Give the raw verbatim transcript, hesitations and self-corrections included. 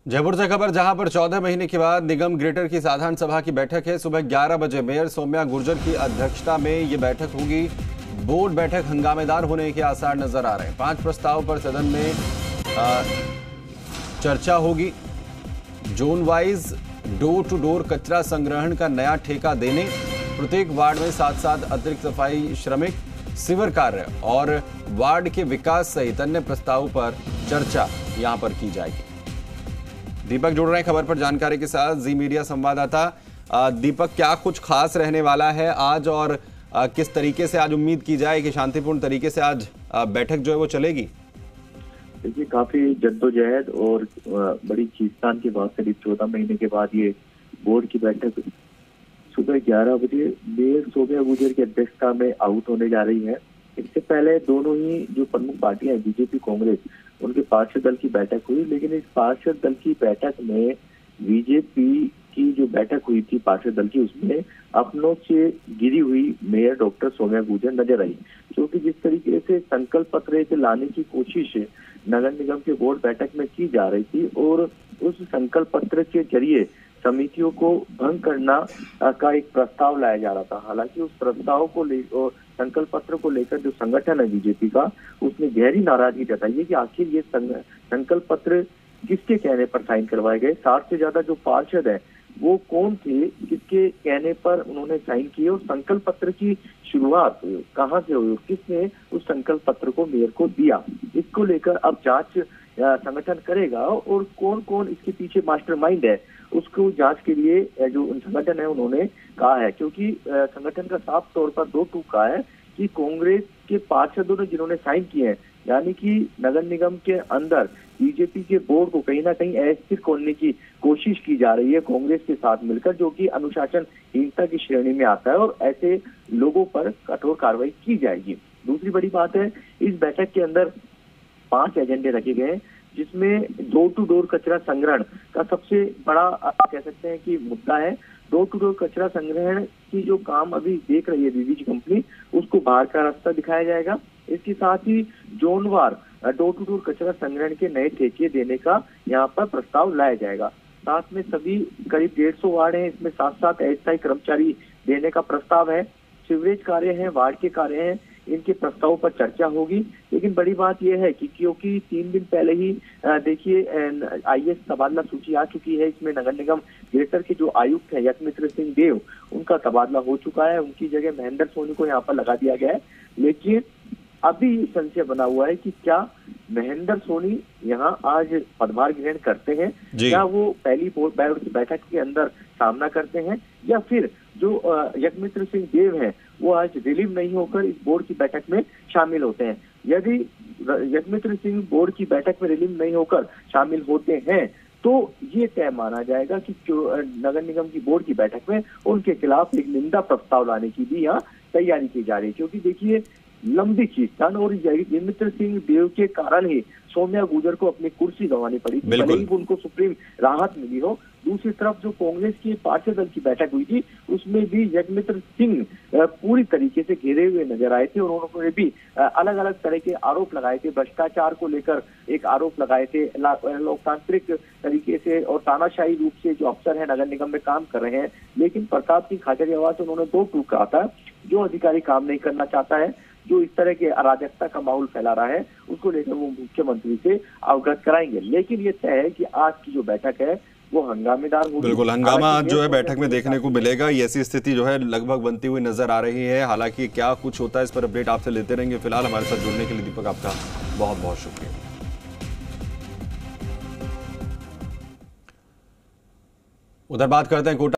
जयपुर से खबर, जहां पर चौदह महीने के बाद निगम ग्रेटर की साधारण सभा की बैठक है। सुबह ग्यारह बजे मेयर सौम्या गुर्जर की अध्यक्षता में ये बैठक होगी। बोर्ड बैठक हंगामेदार होने के आसार नजर आ रहे हैं। पांच प्रस्ताव पर सदन में आ, चर्चा होगी। Zone wise door to door कचरा संग्रहण का नया ठेका देने, प्रत्येक वार्ड में साथ साथ अतिरिक्त सफाई श्रमिक, सीवर कार्य और वार्ड के विकास सहित अन्य प्रस्तावों पर चर्चा यहां पर की जाएगी। दीपक जुड़ रहे हैं खबर पर जानकारी के साथ, जी मीडिया संवाददाता। दीपक, क्या कुछ खास रहने वाला है आज और किस तरीके से आज उम्मीद की जाए कि शांतिपूर्ण तरीके से आज बैठक जो है वो चलेगी? देखिए, काफी जद्दोजहद और बड़ी खींचतान के बाद करीब चौदह महीने के बाद ये बोर्ड की बैठक सुबह ग्यारह बजे मेयर सौम्या गुर्जर की अध्यक्षता में आउट होने जा रही है। इससे पहले दोनों ही जो प्रमुख पार्टियां हैं, बीजेपी कांग्रेस, उनके पार्षद दल की बैठक हुई। लेकिन इस पार्षद दल की बैठक में बीजेपी की जो बैठक हुई थी पार्षद दल की, उसमें अपनों से गिरी हुई मेयर डॉक्टर सौम्या गुर्जर नजर आई, क्योंकि जिस तरीके से संकल्प पत्र लाने की कोशिश नगर निगम के बोर्ड बैठक में की जा रही थी और उस संकल्प पत्र के जरिए समितियों को भंग करना का एक प्रस्ताव लाया जा रहा था। हालांकि उस प्रस्ताव को ले संकल्प पत्र को लेकर जो संगठन है बीजेपी का, उसने गहरी नाराजगी जताई है कि आखिर ये संकल्प पत्र किसके कहने पर साइन करवाए गए। साठ से ज्यादा जो पार्षद है वो कौन थे, किसके कहने पर उन्होंने साइन किए और संकल्प पत्र की शुरुआत कहाँ से हुई, किसने उस संकल्प पत्र को मेयर को दिया, इसको लेकर अब जांच संगठन करेगा और कौन कौन इसके पीछे मास्टरमाइंड है उसको जांच के लिए जो संगठन है उन्होंने कहा है। क्योंकि संगठन का साफ तौर पर दो टूक कहा है कि कांग्रेस के पार्षदों ने जिन्होंने साइन किए हैं, यानी कि नगर निगम के अंदर बीजेपी के बोर्ड को कहीं ना कहीं अस्थिर खोलने की कोशिश की जा रही है कांग्रेस के साथ मिलकर, जो कि अनुशासनहीनता की श्रेणी में आता है और ऐसे लोगों पर कठोर कार्रवाई की जाएगी। दूसरी बड़ी बात है, इस बैठक के अंदर पांच एजेंडे रखे गए, जिसमें डोर टू डोर कचरा संग्रहण का सबसे बड़ा कह सकते हैं कि मुद्दा है। डोर टू डोर कचरा संग्रहण की जो काम अभी देख रही है बीवीजी कंपनी, उसको बाहर का रास्ता दिखाया जाएगा। इसके साथ ही जोनवार डोर टू डोर कचरा संग्रहण के नए ठेके देने का यहाँ पर प्रस्ताव लाया जाएगा। साथ में सभी करीब डेढ़ सौ वार्ड हैं, इसमें साथ साथ अस्थायी कर्मचारी देने का प्रस्ताव है। सीवरेज कार्य है, वार्ड के कार्य हैं, इनके प्रस्ताव पर चर्चा होगी। लेकिन बड़ी बात यह है कि क्योंकि तीन दिन पहले ही देखिए आईएएस तबादला सूची आ चुकी है, इसमें नगर निगम ग्रेटर के जो आयुक्त है यशमित्र सिंह देव, उनका तबादला हो चुका है। उनकी जगह महेंद्र सोनी को यहाँ पर लगा दिया गया है। लेकिन अभी संशय बना हुआ है कि क्या महेंद्र सोनी यहाँ आज पदभार ग्रहण करते हैं, क्या वो पहली बोर्ड की बैठक के अंदर सामना करते हैं, या फिर जो यशमित्र सिंह देव हैं वो आज रिलीव नहीं होकर इस बोर्ड की बैठक में शामिल होते हैं। यदि यशमित्र सिंह बोर्ड की बैठक में रिलीव नहीं होकर शामिल होते हैं तो ये तय माना जाएगा कि नगर निगम की बोर्ड की बैठक में उनके खिलाफ एक निंदा प्रस्ताव लाने की भी यहाँ तैयारी की जा रही है। क्योंकि देखिए, लंबी खींचतान और यशमित्र सिंह देव के कारण ही सौम्या गुर्जर को अपनी कुर्सी गंवानी पड़ी, भले ही उनको सुप्रीम राहत मिली हो। दूसरी तरफ जो कांग्रेस की पार्षद दल की बैठक हुई थी, उसमें भी यशमित्र सिंह पूरी तरीके से घिरे हुए नजर आए थे और उन्होंने भी अलग अलग तरह के आरोप लगाए थे। भ्रष्टाचार को लेकर एक आरोप लगाए थे, लोकतांत्रिक तरीके से और तानाशाही रूप से जो अफसर है नगर निगम में काम कर रहे हैं। लेकिन प्रताप सिंह खाचरियावास से उन्होंने दो टूक कहा था, जो अधिकारी काम नहीं करना चाहता है, जो इस तरह के अराजकता का माहौल फैला रहा है, उसको लेकर वो मुख्यमंत्री से अवगत कराएंगे। लेकिन ये तय है कि आज की जो बैठक है वो हंगामेदार होगी। बिल्कुल, हंगामा आज जो है बैठक में देखने को मिलेगा। ये ऐसी स्थिति जो है लगभग बनती हुई नजर आ रही है। हालांकि क्या कुछ होता है इस पर अपडेट आपसे लेते रहेंगे। फिलहाल हमारे साथ जुड़ने के लिए दीपक आपका बहुत बहुत शुक्रिया। उधर बात करते हैं कोटा